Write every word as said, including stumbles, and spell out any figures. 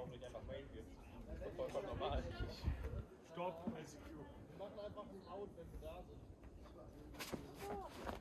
warum du nicht einfach Mail gibst. Das ist vollkommen normal. Stopp, I C Q. Wir machen einfach ein Out, wenn wir da sind.